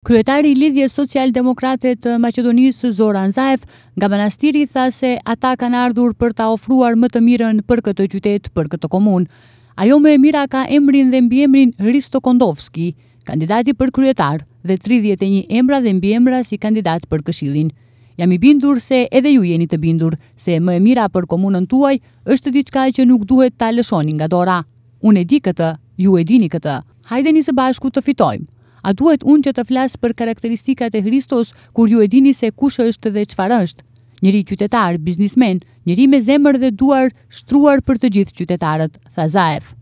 Kryetari i Lidhjes Social-Demokrate të Maqedonisë Zoran Zaev nga manastiri tha se ata kanë ardhur për ta ofruar më të mirën për këtë qytet, për këtë komunë. Ajo më e mira ka emrin dhe mbiemrin Hristo Kondovski, kandidati për kryetar, dhe 31 emra dhe mbiemra si kandidat për këshillin. Jam i bindur se edhe ju jeni të bindur se më e mira për komunën tuaj është diçka që nuk duhet ta lëshoni nga dora. Unë e di këtë, ju e dini këtë. Hajdeni së bashku të fitojmë. A duhet unë që të flas për karakteristikat e Hristos kur ju e dini se kush është dhe çfarë është? Njëri qytetar, biznismen, njëri me zemër dhe duar shtruar për të gjithë qytetarët, tha Zaev.